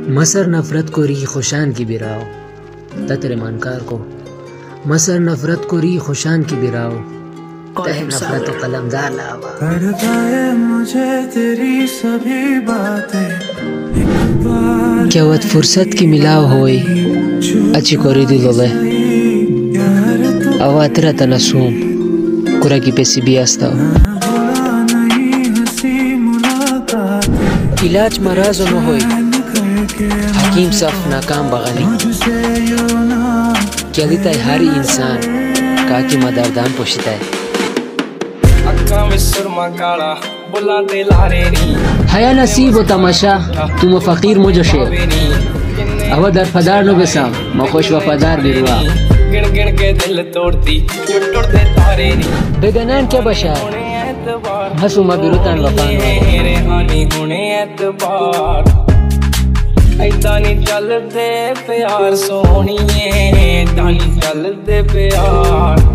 مسر نفرت کو ری خوشان کی براؤ تتر مانکار کو مسر نفرت کو ری خوشان کی براؤ تہ نفرت و قلم دار لاوا کرتا ہے مجھے تیری سبھی باتیں کیا وقت فرصت کی ملاو ہوئی اچھی کوری دل لے اواترہ تنسوم کورا کی پیسی بھی آستا علاج مراض نہ ہوئی حکیم صاف ناکام بغانی کیا دیتا ہے ہر انسان کاکی مداردان پوشتا ہے حیا نصیب و تماشا تم فقیر مجھو شیر او در فدار نو بسام ما خوش وفادار بیروا بگنان کیا بشار ہسو ما بیروتان وفان ایدہ نہیں چل دے پیار سونیے ایدہ نہیں چل دے پیار